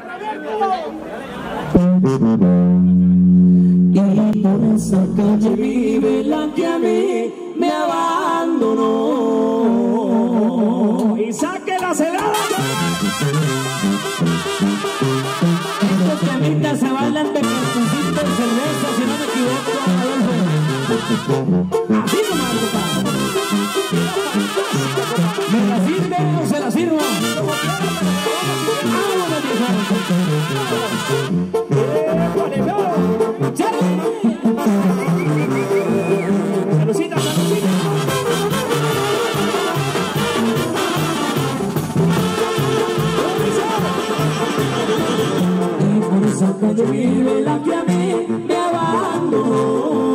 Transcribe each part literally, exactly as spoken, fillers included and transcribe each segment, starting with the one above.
Y por esa calle vive la que a mí me abandonó. Y saque la celada. Estos temitas se bailan de cafecito y cerveza, si no me equivoco, Adolfo. Así nomás, compadre. ¿Me la sirve o se la sirvo? ¡Vámonos, viejo! Salucita, salucita. Y por esa calle vive la que a mí me abandonó.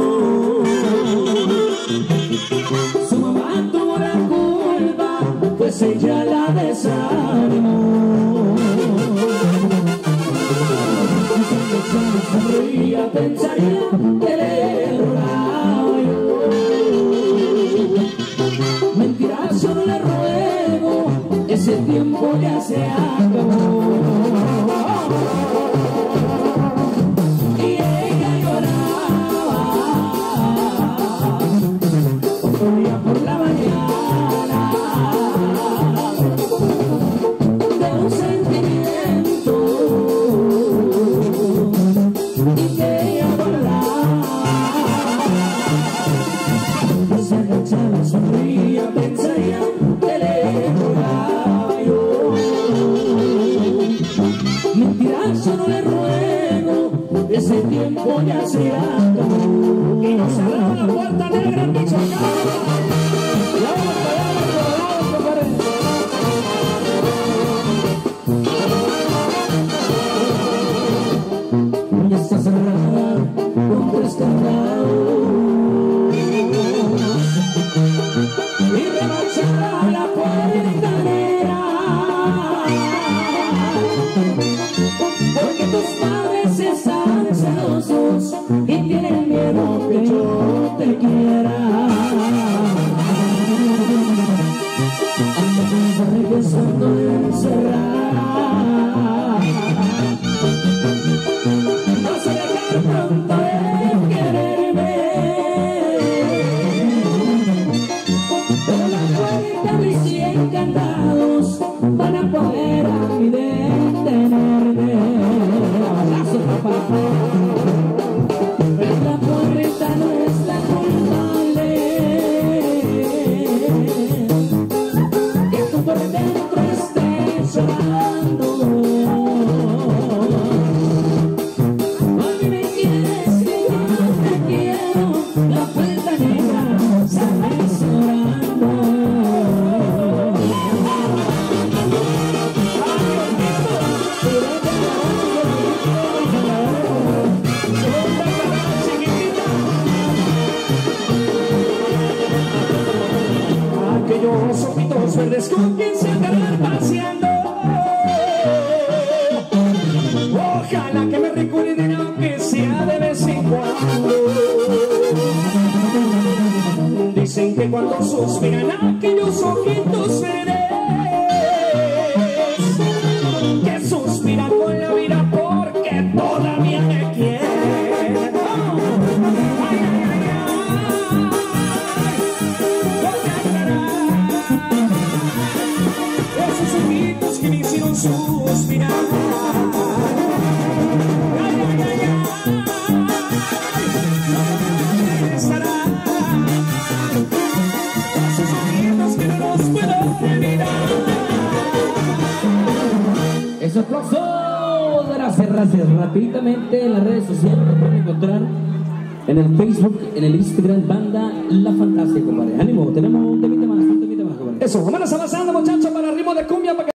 Su mamá tuvo la culpa, pues ella la desanimó. Cuando sonreía pensaría que le rogaba yo. Mentiras yo no le ruego, ese tiempo ya se acabó. Y ella lloraba otro día por la mañana de un sentimiento y que ella guardaba. Se agachaba, sonría, pensaría que le rogaba yo. Mentiras yo no le ruego, ese tiempo ya se acabó. Y nos cerraba la puerta negra en Michoacán. Y ahora vayamos rodados, compadre. Ya está cerrada con tres candados y remachada la puerta negra, porque tus padres están celosos y tienen miedo que yo te quiera. Ando regresando de encerrar, vas a dejar pronto de quererme, pero la puerta de cien candados van a poder a mí detenerme. Abrazo, papá. Pero la puerta no es la culpable, que tú por dentro estés llorando. Hoy me quieres que yo no te quiero, la puerta negra sale llorando. Aquellos ojitos verdes con quien se andarán paseando. Ojalá que me recuerden aunque sea de vez en cuando. Dicen que cuando suspiran aquellos ojitos verdes, que suspiran con la vida porque todavía me quieren. Ay, ay, ay, ay. Esos ojitos que me hicieron suspirar. Ay, ay, ay, ay. Regresará. Esos ojitos que no los puedo olvidar. Eso aplauso de las gracias. Rápidamente en las redes sociales lo pueden encontrar en el Facebook, en el Instagram, Banda La Fantasía, compadre. Ánimo, tenemos un temita más, un temita más, compadre. Eso, vámonos avanzando, muchachos, para el ritmo de cumbia.